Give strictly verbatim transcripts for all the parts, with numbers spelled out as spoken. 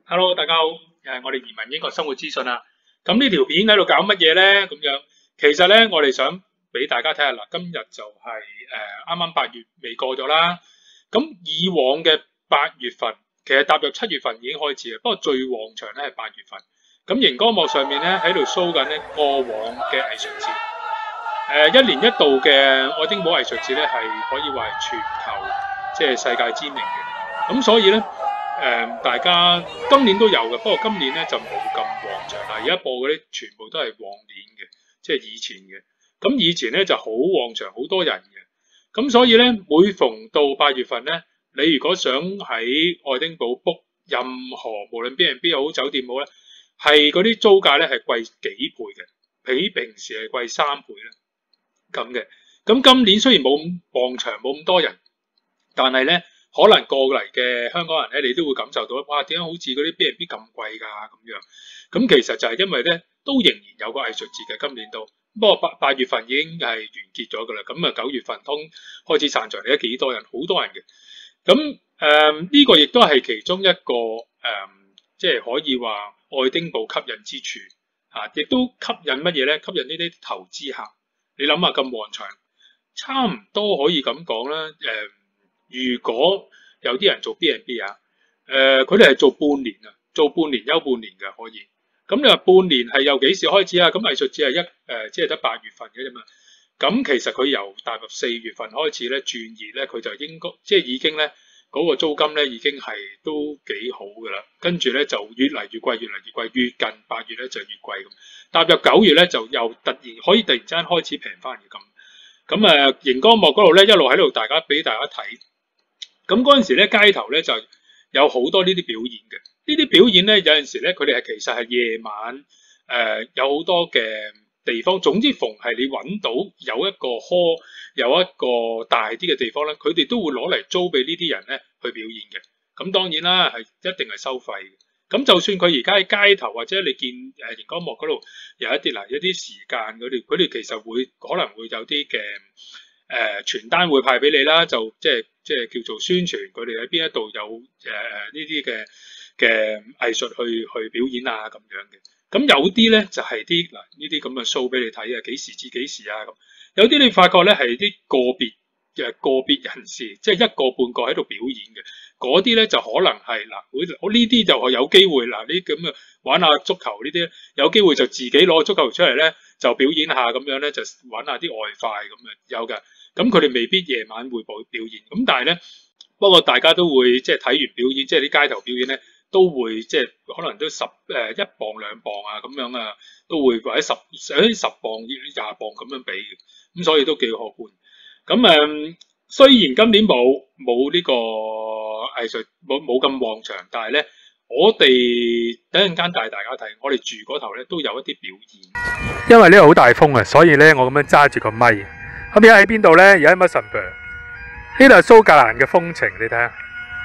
Hello，大家好，又係我哋移民英國生活資訊啊。咁呢條片喺度搞乜嘢咧？咁樣其實咧，我哋想俾大家睇下嗱，今日就係誒啱啱八月未過咗啦。咁以往嘅八月份，其實踏入七月份已經開始嘅，不過最旺場咧係八月份。咁熒光幕上面咧喺度 show 緊咧過往嘅藝術節。誒、呃、一年一度嘅愛丁堡藝術節咧係可以話係全球即係世界知名嘅。咁所以咧。誒、呃，大家今年都有嘅，不過今年咧就冇咁旺場啦。而家播嗰啲全部都係往年嘅，即係以前嘅。咁以前咧就好旺場，好多人嘅。咁所以咧，每逢到八月份咧，你如果想喺愛丁堡 book 任何無論 B and B 好酒店好咧，係嗰啲租價咧係貴幾倍嘅，比平時係貴三倍啦。咁嘅。咁今年雖然冇咁旺場，冇咁多人，但係咧。可能過嚟嘅香港人咧，你都會感受到，哇！點解好似嗰啲 B and B 咁貴㗎咁樣？咁其實就係因為咧，都仍然有個藝術節嘅今年都，不過八八月份已經係完結咗㗎啦。咁啊九月份通開始散場，你睇幾多人？好多人嘅。咁誒呢個亦都係其中一個誒，即係可以話愛丁堡吸引之處嚇，亦都吸引乜嘢咧？吸引呢啲投資客。你諗下咁旺場，差唔多可以咁講啦，誒、呃。如果有啲人做 B and B 啊，誒佢哋係做半年啊，做半年休半年嘅可以。咁你話半年係由幾時開始啊？咁藝術節係一誒，即係得八月份嘅啫嘛。咁其實佢由踏入四月份開始咧轉熱咧，佢就應該即係已經咧嗰、那個租金咧已經係都幾好㗎啦。跟住咧就越嚟越貴，越嚟越貴，越近八月咧就越貴咁。踏入九月咧就又突然可以突然之間開始平翻嘅咁。咁誒熒光幕嗰度咧一路喺度大家俾大家睇。咁嗰陣時咧，街頭咧就有好多呢啲表演嘅。呢啲表演咧，有陣時咧，佢哋係其實係夜晚誒、呃、有好多嘅地方。總之，逢係你揾到有一個 hall，有一個大啲嘅地方咧，佢哋都會攞嚟租俾呢啲人咧去表演嘅。咁當然啦，係一定係收費嘅。咁就算佢而家喺街頭或者你見誒熒光幕嗰度有一啲嗱一啲時間嗰啲，佢哋其實會可能會有啲嘅。誒、呃、傳單會派俾你啦，就即係即係叫做宣傳佢哋喺邊一度有誒誒呢啲嘅嘅藝術去去表演啊咁樣嘅。咁有啲咧就係啲嗱呢啲咁嘅 show 俾你睇啊，幾時至幾時啊咁。有啲你發覺咧係啲個別嘅個別人士，即係一個半個喺度表演嘅。嗰啲咧就可能係嗱，我呢啲就有機會嗱呢咁嘅玩下足球呢啲，有機會就自己攞足球出嚟咧就表演下咁樣咧，就玩下啲外快咁啊有㗎。咁佢哋未必夜晚會播表演，咁但係咧，不過大家都會即係睇完表演，即係啲街頭表演咧，都會即係可能都十誒一磅兩磅啊咁樣啊，都會或者十誒十磅廿磅咁樣俾嘅，咁所以都幾可觀。咁誒、嗯，雖然今年冇冇呢個藝術冇冇咁旺場，但係咧，我哋等陣間帶大家睇，我哋住嗰頭咧都有一啲表演。 因為呢度好大風啊，所以咧我咁樣揸住個咪。咁而家喺邊度咧？而家喺 Musselburgh， 呢度係蘇格蘭嘅風情，你睇下。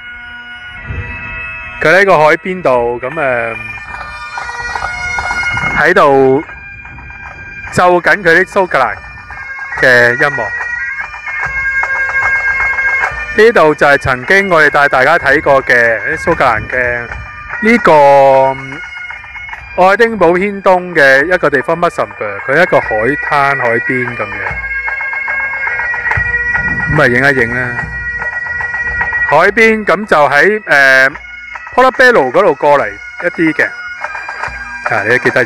佢喺個海邊度，咁誒喺度奏緊佢啲蘇格蘭嘅音樂。呢度就係曾經我哋帶大家睇過嘅啲蘇格蘭嘅呢個愛丁堡偏東嘅一個地方 Musselburgh， 佢係一個海灘海邊咁樣。咁咪影一影啦，海邊咁就喺誒 Portobello 嗰度過嚟一啲嘅，啊你都幾得意，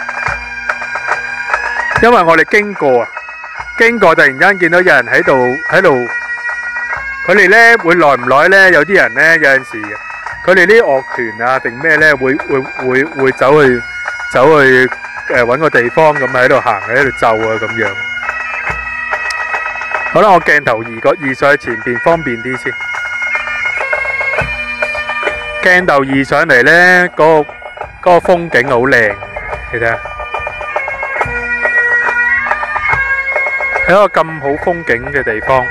因為我哋經過啊，經過突然間見到有人喺度喺度，佢哋咧會耐唔耐咧？有啲人咧有陣時，佢哋啲樂團啊定咩咧會會會會走去走去誒揾個地方咁喺度行喺度奏啊咁樣。好啦，我鏡頭移個移上去前邊方便啲先。鏡頭移上嚟咧，嗰個嗰個風景好靚，你睇下，喺一個咁好風景嘅地方。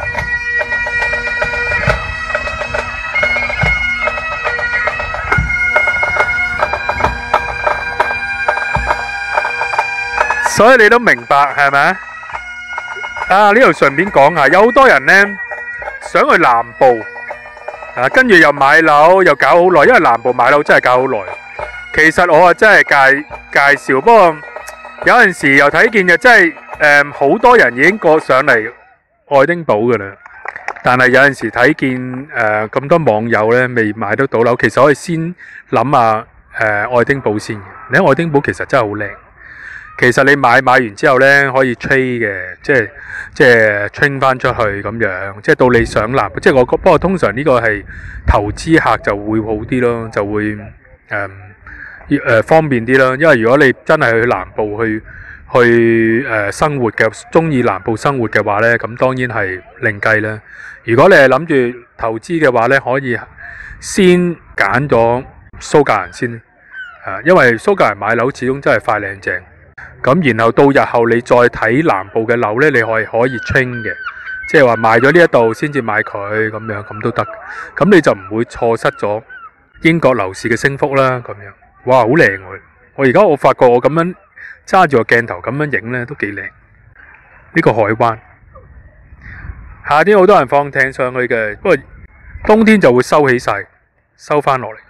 所以你都明白係咪？啊！呢度順便講下，有好多人呢想去南部， 啊，跟住又買樓又搞好耐，因為南部買樓真係搞好耐。其實我啊真係介介紹，不過有陣時又睇見嘅真係誒好多人已經過上嚟愛丁堡㗎啦。但係有陣時睇見誒咁多網友咧未買得到樓，其實可以先諗下誒愛丁堡先嘅。你喺愛丁堡其實真係好靚。其實你買買完之後咧可以 trade 嘅，即係即係 trade 翻出去咁樣，即係到你上南，即係我不過通常呢個係投資客就會好啲咯，就會誒誒、呃、方便啲啦。因為如果你真係去南部去去誒、呃、生活嘅，中意南部生活嘅話咧，咁當然係另計啦。如果你係諗住投資嘅話咧，可以先揀咗蘇格蘭先，啊，因為蘇格蘭買樓始終真係快靚正。咁然後到日後你再睇南部嘅樓咧，你係可以 train 嘅，即係話賣咗呢一度先至買佢咁樣，咁都得。咁你就唔會錯失咗英國樓市嘅升幅啦。咁樣，哇，好靚喎！我而家我發覺我咁樣揸住個鏡頭咁樣影咧，都幾靚。呢個海灣，夏天好多人放艇上去嘅，不過冬天就會收起晒，收翻落嚟。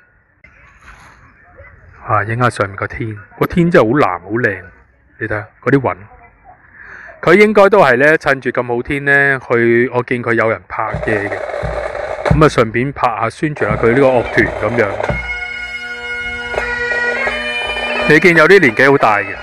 啊，影下上面個天，個天真係好藍好靚。你睇下嗰啲雲，佢應該都係咧趁住咁好天咧去，我見佢有人拍嘢嘅，咁啊順便拍下宣傳下佢呢個樂團咁樣。你見有啲年紀好大嘅，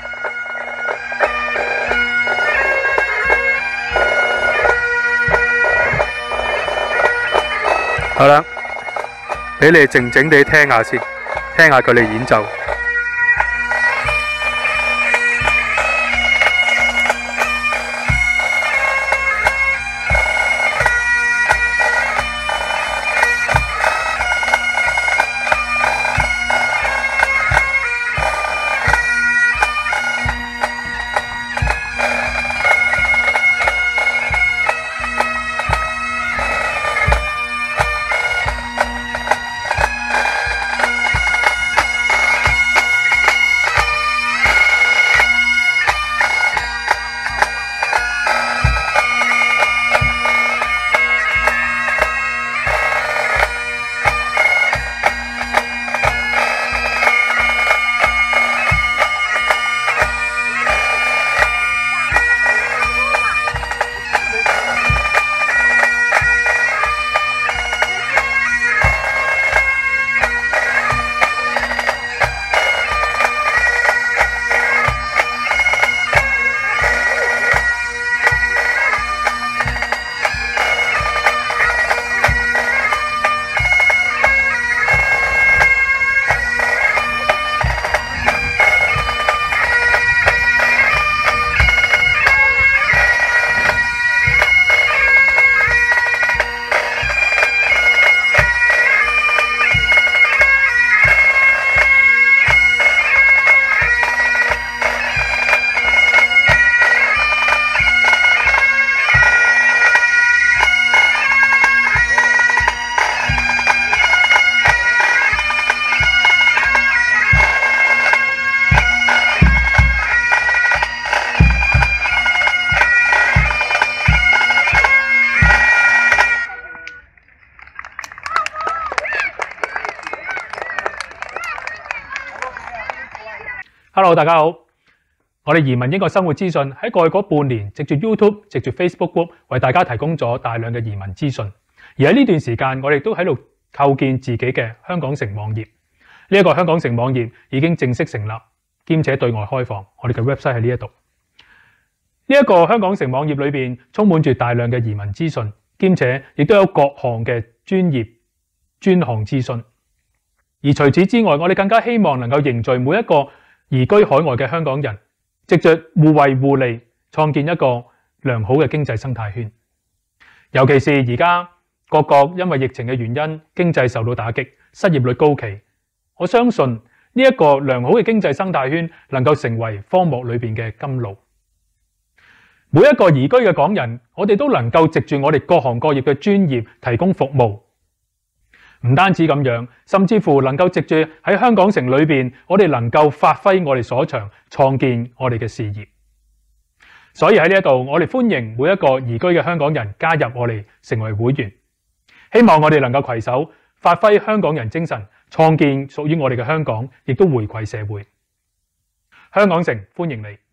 好啦，俾你靜靜地聽下先，聽下佢哋演奏。Hello， 大家好！我哋移民英國生活資訊喺過去嗰半年，藉住 YouTube、藉住 Facebook Group 為大家提供咗大量嘅移民資訊。而喺呢段時間，我哋都喺度構建自己嘅香港城網頁。呢、這、一個香港城網頁已經正式成立，兼且對外開放。我哋嘅 website 喺呢一度。呢、這、一個香港城網頁裏邊充滿住大量嘅移民資訊，兼且亦都有各項嘅專業專項資訊。而除此之外，我哋更加希望能夠凝聚每一個移居海外嘅香港人，藉着互惠互利，創建一個良好嘅經濟生態圈。尤其是而家各國因為疫情嘅原因，經濟受到打擊，失業率高企。我相信呢一個良好嘅經濟生態圈能夠成為荒漠裏邊嘅甘露。每一個移居嘅港人，我哋都能夠藉住我哋各行各業嘅專業提供服務。唔單止咁樣，甚至乎能夠藉住喺香港城裏邊，我哋能夠發揮我哋所長，創建我哋嘅事業。所以喺呢一度，我哋歡迎每一個移居嘅香港人加入我哋成為會員。 希望我哋能夠攜手發揮香港人精神，創建屬於我哋嘅香港，亦都回饋社會。香港城歡迎你。